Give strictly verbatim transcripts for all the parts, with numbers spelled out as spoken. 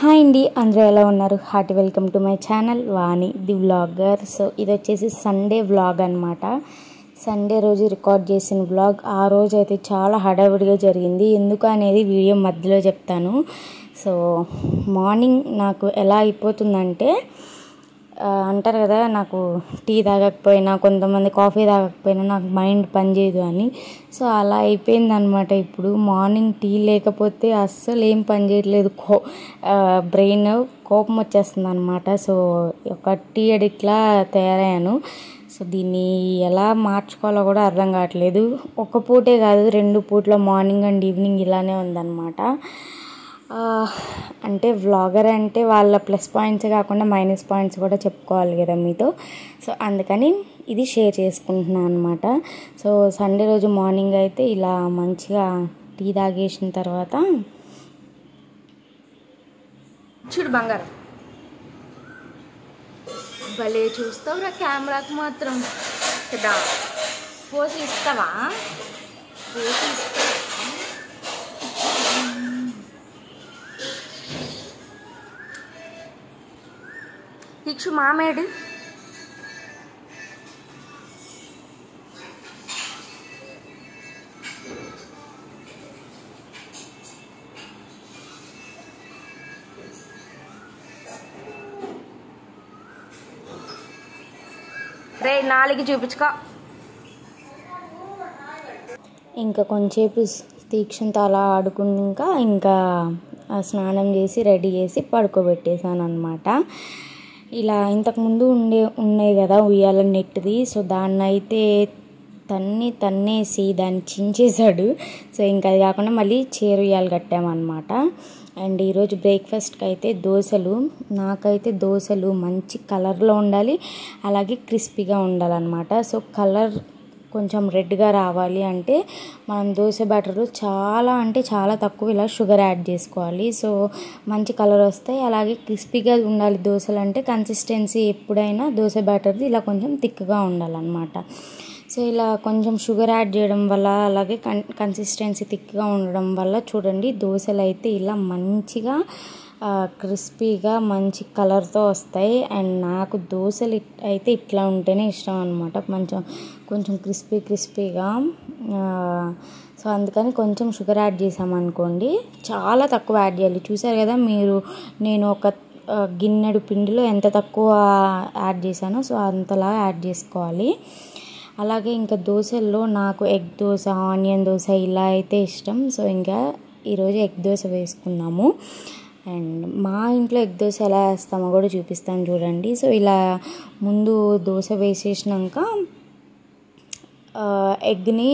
Hi అండి, అందరూ ఎలా ఉన్నారు? Hearty welcome to my channel Vani the vlogger. So ఇది వచ్చేసి సండే వ్లాగ్ అనమాట. సండే రోజు రికార్డ్ చేసిన వ్లాగ్. ఆ రోజు అయితే చాలా హడావిడిగా జరిగింది. ఎందుకు అనేది వీడియో మధ్యలో చెప్తాను. సో మార్నింగ్ నాకు ఎలా అయిపోతుందంటే, అంటారు కదా, నాకు టీ తాగకపోయినా, కొంతమంది కాఫీ తాగకపోయినా నాకు మైండ్ పనిచేయదు అని. సో అలా అయిపోయింది అనమాట. ఇప్పుడు మార్నింగ్ టీ లేకపోతే అస్సలు ఏం పని చేయట్లేదు. కో బ్రెయిన్ కోపం వచ్చేస్తుంది అనమాట. సో ఒక టీ అడిక్ట్లా తయారయ్యాను. సో దీన్ని ఎలా మార్చుకోవాలో కూడా అర్థం కావట్లేదు. ఒక పూటే కాదు, రెండు పూట్ల మార్నింగ్ అండ్ ఈవినింగ్ ఇలానే ఉందన్నమాట. అంటే వ్లాగర్ అంటే వాళ్ళ ప్లస్ పాయింట్స్ కాకుండా మైనస్ పాయింట్స్ కూడా చెప్పుకోవాలి కదా మీతో. సో అందుకని ఇది షేర్ చేసుకుంటున్నాను అనమాట. సో సండే రోజు మార్నింగ్ అయితే ఇలా మంచిగా టీ తాగేసిన తర్వాత, చూడు బంగారం, భలే చూస్తావురా కెమెరాకి మాత్రం. కదా పోసి ఇస్తావా? పోసి ఇస్తా. ఇచ్చు మామేడు రే నాలుగు చూపించుకో. ఇంకా కొంచెంసేపు తీక్షణతో అలా ఆడుకున్నాక ఇంకా స్నానం చేసి రెడీ చేసి పడుకోబెట్టేశాను అనమాట. ఇలా ఇంతకుముందు ఉండే ఉన్నాయి కదా ఉయ్యాల నెట్ది. సో దాన్ని అయితే తన్ని తన్నేసి దాన్ని చించేశాడు. సో ఇంకా అది కాకుండా మళ్ళీ చీర ఉయ్యాలు కట్టామన్నమాట. అండ్ ఈరోజు బ్రేక్ఫాస్ట్కి అయితే దోశలు. నాకైతే దోశలు మంచి కలర్లో ఉండాలి, అలాగే క్రిస్పీగా ఉండాలన్నమాట. సో కలర్ కొంచెం రెడ్గా రావాలి అంటే మనం దోశ బ్యాటర్లో చాలా అంటే చాలా తక్కువ ఇలా షుగర్ యాడ్ చేసుకోవాలి. సో మంచి కలర్ వస్తాయి. అలాగే క్రిస్పీగా ఉండాలి దోశలు అంటే కన్సిస్టెన్సీ ఎప్పుడైనా దోశ బ్యాటర్ది ఇలా కొంచెం థిక్గా ఉండాలన్నమాట. సో ఇలా కొంచెం షుగర్ యాడ్ చేయడం వల్ల, అలాగే కన్ కన్సిస్టెన్సీ థిక్గా ఉండడం వల్ల చూడండి దోశలు అయితే ఇలా మంచిగా క్రిస్పీగా మంచి కలర్తో వస్తాయి. అండ్ నాకు దోశలు అయితే ఇట్లా ఉంటేనే ఇష్టం అనమాట, కొంచెం కొంచెం క్రిస్పీ క్రిస్పీగా. సో అందుకని కొంచెం షుగర్ యాడ్ చేసామనుకోండి, చాలా తక్కువ యాడ్ చేయాలి. చూసారు కదా మీరు, నేను ఒక గిన్నెడు పిండిలో ఎంత తక్కువ యాడ్ చేశానో సో అంతలా యాడ్ చేసుకోవాలి. అలాగే ఇంకా దోశల్లో నాకు ఎగ్ దోశ, ఆనియన్ దోశ ఇలా అయితే ఇష్టం. సో ఇంకా ఈరోజు ఎగ్ దోశ వేసుకున్నాము. అండ్ మా ఇంట్లో ఎగ్ దోశ ఎలా వేస్తామో కూడా చూపిస్తాను చూడండి. సో ఇలా ముందు దోశ వేసేసినాక ఎగ్ని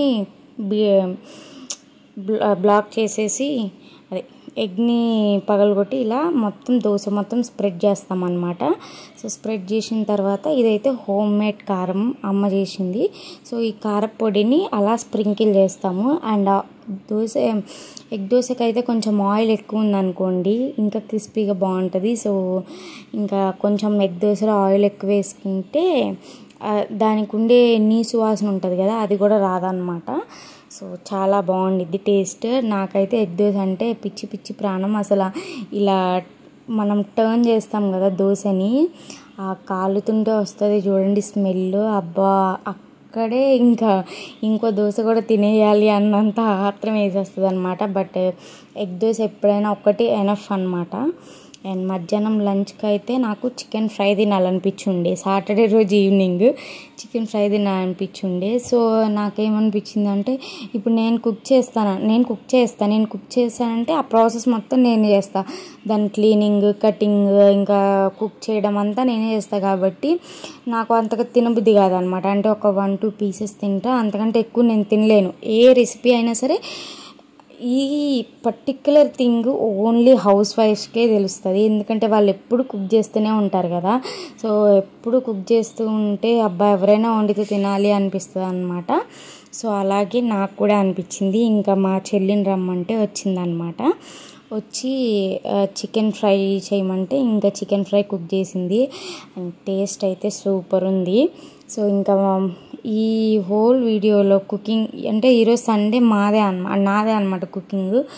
బ్లాక్ చేసేసి, అదే ఎగ్ని పగలగొట్టి ఇలా మొత్తం దోశ మొత్తం స్ప్రెడ్ చేస్తామన్నమాట. సో స్ప్రెడ్ చేసిన తర్వాత ఇదైతే హోమ్ మేడ్ కారం అమ్మ చేసింది. సో ఈ కారపొడిని అలా స్ప్రింకిల్ చేస్తాము. అండ్ దోశ ఎగ్ దోశకి అయితే కొంచెం ఆయిల్ ఎక్కువ ఉందనుకోండి ఇంకా క్రిస్పీగా బాగుంటుంది. సో ఇంకా కొంచెం ఎగ్ దోశలో ఆయిల్ ఎక్కువ వేసుకుంటే దానికి ఉండే నీసు వాసన ఉంటుంది కదా, అది కూడా రాదనమాట. సో చాలా బాగుండిద్ది టేస్ట్. నాకైతే ఎగ్ దోశ అంటే పిచ్చి పిచ్చి ప్రాణం. అసలు ఇలా మనం టర్న్ చేస్తాం కదా దోశని, ఆ కాలుతుంటే వస్తుంది చూడండి స్మెల్, అబ్బా అక్కడే ఇంకా ఇంకో దోశ కూడా తినేయాలి అన్నంత ఆత్రం వేసేస్తుంది అనమాట. బట్ ఎగ్ దోశ ఎప్పుడైనా ఒక్కటి ఎనఫ్ అనమాట. అండ్ మధ్యాహ్నం లంచ్కి అయితే నాకు చికెన్ ఫ్రై తినాలనిపించుండే. సాటర్డే రోజు ఈవినింగ్ చికెన్ ఫ్రై తినాలనిపించుండే. సో నాకేమనిపించింది అంటే, ఇప్పుడు నేను కుక్ చేస్తాను నేను కుక్ చేస్తాను నేను కుక్ చేస్తానంటే ఆ ప్రాసెస్ మొత్తం నేను చేస్తాను. దాని క్లీనింగ్, కటింగ్, ఇంకా కుక్ చేయడం అంతా నేనే చేస్తాను. కాబట్టి నాకు అంతగా తినబుద్ధి కాదనమాట. అంటే ఒక వన్ టూ పీసెస్ తింటా, అంతకంటే ఎక్కువ నేను తినలేను. ఏ రెసిపీ అయినా సరే ఈ పర్టిక్యులర్ థింగ్ ఓన్లీ హౌస్ వైఫ్స్కే తెలుస్తుంది. ఎందుకంటే వాళ్ళు ఎప్పుడు కుక్ చేస్తూనే ఉంటారు కదా. సో ఎప్పుడు కుక్ చేస్తూ ఉంటే అబ్బా ఎవరైనా వండితే తినాలి అనిపిస్తుంది అనమాట. సో అలాగే నాకు కూడా అనిపించింది. ఇంకా మా చెల్లిని రమ్మంటే వచ్చిందనమాట. వచ్చి చికెన్ ఫ్రై చేయమంటే ఇంకా చికెన్ ఫ్రై కుక్ చేసింది. టేస్ట్ అయితే సూపర్ ఉంది. సో ఇంకా ఈ హోల్ వీడియోలో కుకింగ్ అంటే ఈరోజు సండే మాదే అన్నమాట నాదే అనమాట కుకింగ్.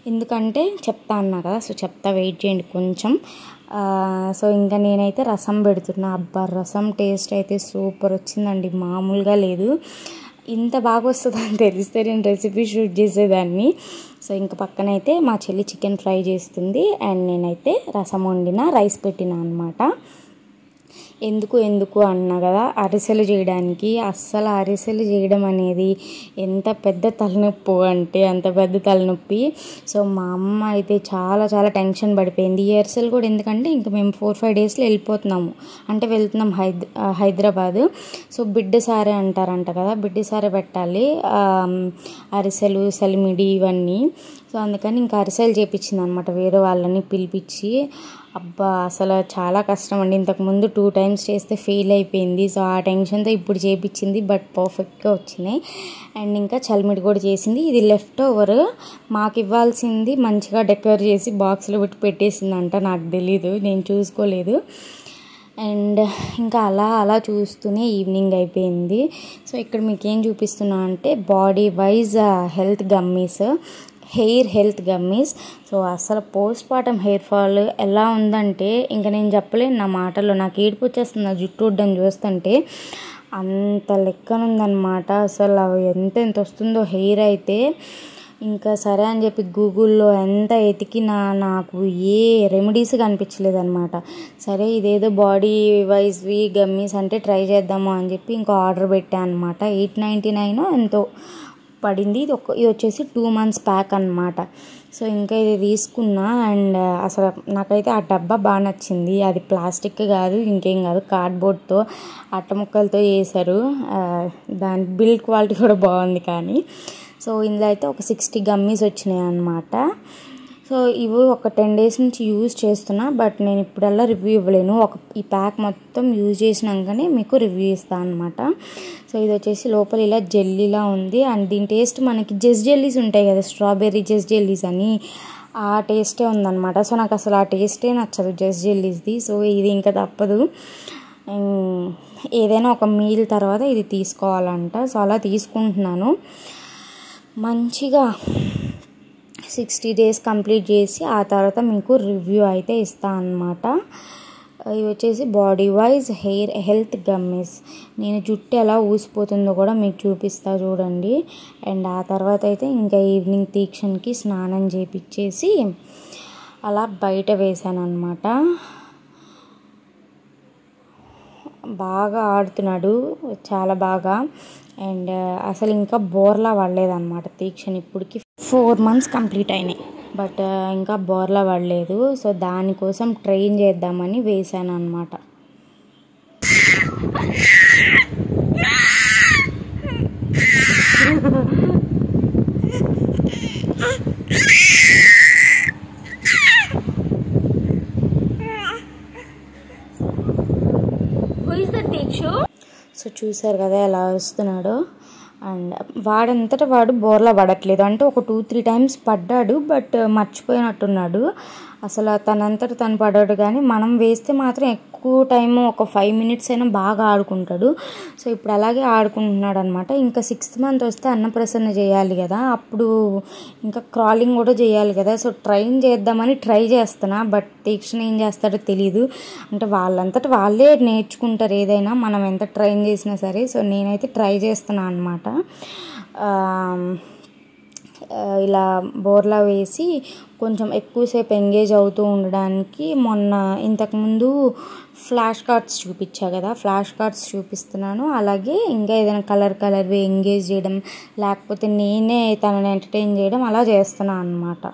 ఎందుకంటే చెప్తా అన్నా కదా, సో చెప్తా, వెయిట్ చేయండి కొంచెం. సో ఇంకా నేనైతే రసం పెడుతున్నా. అబ్బా రసం టేస్ట్ అయితే సూపర్ వచ్చిందండి, మామూలుగా లేదు. ఇంత బాగా వస్తుందని తెలిస్తే నేను రెసిపీ షూట్ చేసేదాన్ని. సో ఇంకా పక్కనైతే మా చెల్లి చికెన్ ఫ్రై చేస్తుంది అండ్ నేనైతే రసం వండిన, రైస్ పెట్టిన అనమాట. ఎందుకు ఎందుకు అన్నా కదా, అరిసెలు చేయడానికి. అస్సలు అరిసెలు చేయడం అనేది ఎంత పెద్ద తలనొప్పి అంటే అంత పెద్ద తలనొప్పి. సో మా అమ్మ అయితే చాలా చాలా టెన్షన్ పడిపోయింది. ఈ అరిసెలు కూడా ఎందుకంటే ఇంకా మేము ఫోర్ ఫైవ్ డేస్లో వెళ్ళిపోతున్నాము, అంటే వెళ్తున్నాం హైద హైదరాబాద్. సో బిడ్డ సారే అంటారంట కదా, బిడ్డ సారే పెట్టాలి అరిసెలు, సలిమిడి ఇవన్నీ. సో అందుకని ఇంకా అరిసెలు చేపించింది అనమాట వేరే వాళ్ళని పిలిపించి. అబ్బా అసలు చాలా కష్టం అండి. ఇంతకుముందు టూ టైమ్స్ చేస్తే ఫెయిల్ అయిపోయింది. సో ఆ టెన్షన్తో ఇప్పుడు చేపించింది, బట్ పర్ఫెక్ట్గా వచ్చినాయి. అండ్ ఇంకా చలిమిడి కూడా చేసింది. ఇది లెఫ్ట్ ఓవర్, మాకు ఇవ్వాల్సింది మంచిగా డెకరేట్ చేసి బాక్స్లో పెట్టి పెట్టేసిందంట. నాకు తెలీదు, నేను చూసుకోలేదు. అండ్ ఇంకా అలా అలా చూస్తూనే ఈవినింగ్ అయిపోయింది. సో ఇక్కడ మీకు ఏం చూపిస్తున్నా అంటే Bodywise health gummies, hair health gummies. So అసలు పోస్ట్ పార్టం హెయిర్ ఫాల్ ఎలా ఉందంటే ఇంకా నేను చెప్పలేను నా మాటల్లో. నాకు ఏడుపు వచ్చేస్తుంది ఆ జుట్టు ఉడ్డం చూస్తుంటే, అంత లెక్కనుందనమాట. అసలు అవి ఎంత ఎంత వస్తుందో హెయిర్ అయితే. ఇంకా సరే అని చెప్పి గూగుల్లో ఎంత ఎతికినా నాకు ఏ రెమెడీస్ కనిపించలేదు అనమాట. సరే ఇదేదో బాడీ వైజ్వి గమ్మీస్ అంటే ట్రై చేద్దాము అని చెప్పి ఇంకా ఆర్డర్ పెట్టాను అనమాట. ఎయిట్ నైంటీ నైన్ ఎంతో పడింది. ఇది ఒక ఇది వచ్చేసి టూ మంత్స్ ప్యాక్ అనమాట. సో ఇంకా ఇది తీసుకున్నా అండ్ అసలు నాకైతే ఆ డబ్బా బాగా నచ్చింది. అది ప్లాస్టిక్ కాదు, ఇంకేం కాదు, కార్డ్బోర్డ్తో అట్ట ముక్కలతో చేశారు. దాని బిల్డ్ క్వాలిటీ కూడా బాగుంది. కానీ సో ఇందులో అయితే ఒక సిక్స్టీ గమ్మీస్ వచ్చినాయి అన్నమాట. సో ఇవి ఒక టెన్ డేస్ నుంచి యూజ్ చేస్తున్నా, బట్ నేను ఇప్పుడల్లా రివ్యూ ఇవ్వలేను. ఒక ఈ ప్యాక్ మొత్తం యూజ్ చేసినాకనే మీకు రివ్యూ ఇస్తాను అనమాట. సో ఇది వచ్చేసి లోపల ఇలా జెల్లీలా ఉంది అండ్ దీని టేస్ట్ మనకి జెస్ జెల్లీస్ ఉంటాయి కదా, స్ట్రాబెర్రీ జెస్ జెల్లీస్ అని, ఆ టేస్టే ఉందన్నమాట. సో నాకు అసలు ఆ టేస్టే నచ్చదు జెస్ జెల్లీస్ది. సో ఇది ఇంకా తప్పదు, ఏదైనా ఒక మీల్ తర్వాత ఇది తీసుకోవాలంట. సో అలా తీసుకుంటున్నాను. మంచిగా సిక్స్టీ డేస్ కంప్లీట్ చేసి ఆ తర్వాత మీకు రివ్యూ అయితే ఇస్తాను అన్నమాట. ఇవి వచ్చేసి Bodywise hair health gummies. నేను జుట్టు ఎలా ఊసిపోతుందో కూడా మీకు చూపిస్తా చూడండి. అండ్ ఆ తర్వాత అయితే ఇంకా ఈవినింగ్ తీక్షన్కి స్నానం చేపించేసి అలా బయట వేసాను అన్నమాట. బాగా ఆడుతున్నాడు, చాలా బాగా. అండ్ అసలు ఇంకా బోర్లా పడలేదన్నమాట తీక్షణ. ఇప్పటికి ఫోర్ మంత్స్ కంప్లీట్ అయినాయి, బట్ ఇంకా బోర్లా పడలేదు. సో దానికోసం ట్రైన్ చేద్దామని వేసాను అన్నమాట. సో చూసారు కదా ఎలా వస్తున్నాడో. అండ్ వాడంతటా వాడు బోర్లా పడట్లేదు, అంటే ఒక టూ త్రీ టైమ్స్ పడ్డాడు, బట్ మర్చిపోయినట్టున్నాడు. అసలు తనంతట తను పడ్డాడు, కానీ మనం వేస్తే మాత్రం ఎక్కువ టైము ఒక ఫైవ్ మినిట్స్ అయినా బాగా ఆడుకుంటాడు. సో ఇప్పుడు అలాగే ఆడుకుంటున్నాడు అనమాట. ఇంకా సిక్స్త్ మంత్ వస్తే అన్నప్రసన్న చేయాలి కదా, అప్పుడు ఇంకా క్రాలింగ్ కూడా చేయాలి కదా. సో ట్రైన్ చేద్దామని ట్రై చేస్తున్నా, బట్ తీక్షణ ఏం చేస్తాడో తెలీదు. అంటే వాళ్ళంతటా వాళ్ళే నేర్చుకుంటారు ఏదైనా, మనం ఎంత ట్రైన్ చేసినా సరే. సో నేనైతే ట్రై చేస్తున్నా అనమాట. ఇలా బోర్లా వేసి కొంచెం ఎక్కువసేపు ఎంగేజ్ అవుతూ ఉండడానికి మొన్న ఇంతకుముందు ఫ్లాష్ కార్డ్స్ చూపించా కదా, ఫ్లాష్ కార్డ్స్ చూపిస్తున్నాను. అలాగే ఇంకా ఏదైనా కలర్ కలర్వి ఎంగేజ్ చేయడం, లేకపోతే నేనే తనని ఎంటర్టైన్ చేయడం అలా చేస్తున్నాను అన్నమాట.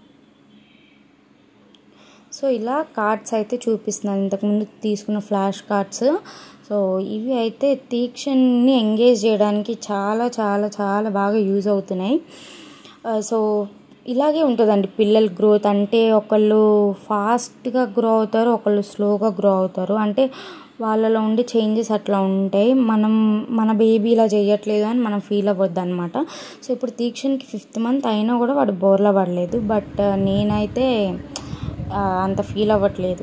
సో ఇలా కార్డ్స్ అయితే చూపిస్తున్నాను, ఇంతకుముందు తీసుకున్న ఫ్లాష్ కార్డ్స్. సో ఇవి అయితే తీక్షణని ఎంగేజ్ చేయడానికి చాలా చాలా చాలా బాగా యూజ్ అవుతున్నాయి. సో ఇలాగే ఉంటుందండి పిల్లల గ్రోత్. అంటే ఒకళ్ళు ఫాస్ట్గా గ్రో అవుతారు, ఒకళ్ళు స్లోగా గ్రో అవుతారు. అంటే వాళ్ళలో ఉండే చేంజెస్ అట్లా ఉంటాయి. మనం మన బేబీ ఇలా చేయట్లేదు అని మనం ఫీల్ అవ్వద్దు అనమాట. సో ఇప్పుడు తీక్షణకి ఫిఫ్త్ మంత్ అయినా కూడా వాడు బోర్లా పడలేదు, బట్ నేనైతే అంత ఫీల్ అవ్వట్లేదు.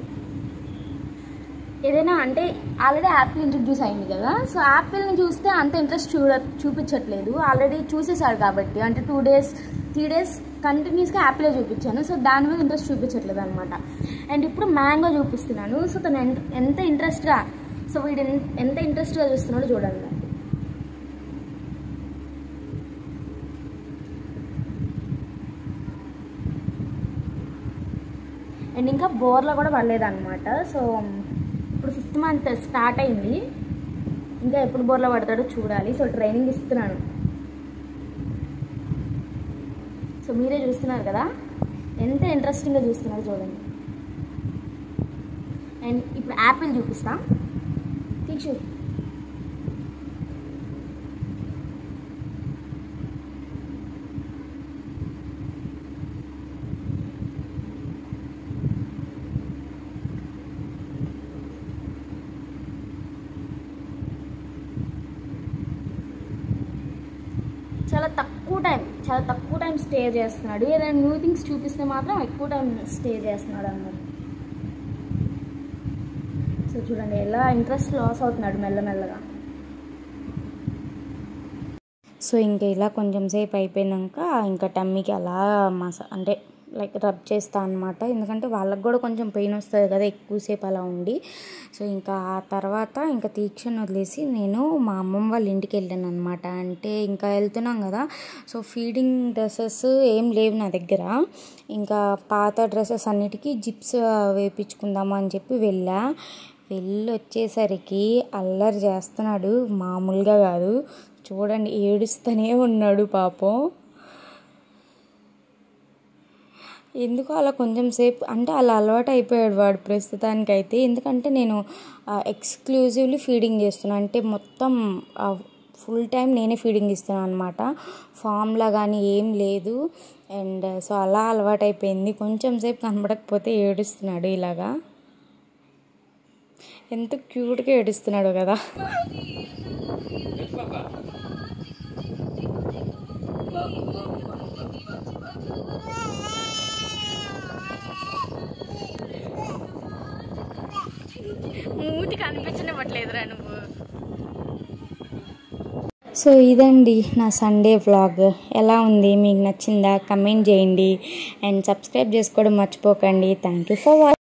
ఏదైనా అంటే ఆల్రెడీ యాపిల్ ఇంట్రడ్యూస్ అయింది కదా, సో యాపిల్ని చూస్తే అంత ఇంట్రెస్ట్ చూడ చూపించట్లేదు. ఆల్రెడీ చూసేసాడు కాబట్టి, అంటే టూ డేస్ త్రీ డేస్ కంటిన్యూస్గా యాపిలే చూపించాను. సో దాని మీద ఇంట్రెస్ట్ చూపించట్లేదు అనమాట. అండ్ ఇప్పుడు మ్యాంగో చూపిస్తున్నాను. సో తను ఎంత ఇంట్రెస్ట్గా సో వీడు ఎంత ఇంట్రెస్ట్గా చూస్తున్నాడో చూడండి. అండ్ ఇంకా బోర్లో కూడా పడలేదన్నమాట. సో ఇప్పుడు ఫిఫ్త్ మంత్ స్టార్ట్ అయింది, ఇంకా ఎప్పుడు బోర్లో పడతాడో చూడాలి. సో ట్రైనింగ్ ఇస్తున్నాను. సో మీరే చూస్తున్నారు కదా ఎంత ఇంట్రెస్టింగ్గా చూస్తున్నారు చూడండి. అండ్ ఇప్పుడు యాపిల్ చూపిస్తా, తీక్షు. చాలా తక్కువ టైం చాలా తక్కువ టైం స్టే చేస్తున్నాడు. ఏదైనా న్యూ థింగ్స్ చూపిస్తే మాత్రం ఎక్కువ టైం స్టే చేస్తున్నాడు అన్నమాట. సో చూడండి ఎలా ఇంట్రెస్ట్ లాస్ అవుతున్నాడు మెల్లమెల్లగా. సో ఇంకా ఇలా కొంచెం సేపు అయిపోయినాక ఇంకా టమ్మీకి అలా మసా అంటే లైక్ రబ్ చేస్తా అనమాట. ఎందుకంటే వాళ్ళకి కూడా కొంచెం పెయిన్ వస్తుంది కదా ఎక్కువసేపు అలా ఉండి. సో ఇంకా ఆ తర్వాత ఇంకా తీక్షను వదిలేసి నేను మా అమ్మమ్మ వాళ్ళ ఇంటికి వెళ్ళాను అనమాట. అంటే ఇంకా వెళ్తున్నాం కదా, సో ఫీడింగ్ డ్రెస్సెస్ ఏం లేవు నా దగ్గర. ఇంకా పాత డ్రెస్సెస్ అన్నిటికీ జిప్స్ వేయించుకుందామా అని చెప్పి వెళ్ళా. వెళ్ళి వచ్చేసరికి అల్లరి చేస్తున్నాడు, మామూలుగా కాదు. చూడండి ఏడుస్తూనే ఉన్నాడు పాపం. ఎందుకో అలా కొంచెం సేపు అంటే అలా అలవాటు అయిపోయాడు వాడు ప్రస్తుతానికైతే. ఎందుకంటే నేను ఎక్స్క్లూజివ్లీ ఫీడింగ్ చేస్తున్నాను, అంటే మొత్తం ఫుల్ టైం నేనే ఫీడింగ్ ఇస్తున్నాను అనమాట. ఫామ్లా కానీ ఏం లేదు. అండ్ సో అలా అలవాటు అయిపోయింది. కొంచెం సేపు కనబడకపోతే ఏడుస్తున్నాడు ఇలాగా. ఎంత క్యూట్గా ఏడుస్తున్నాడు కదా. మూతి కనిపించనివ్వట్లేదురా నువ్వు. సో ఇదండి నా సండే వ్లాగ్. ఎలా ఉంది, మీకు నచ్చిందా? కమెంట్ చేయండి అండ్ సబ్స్క్రైబ్ చేసుకోవడం మర్చిపోకండి. Thank you for watching.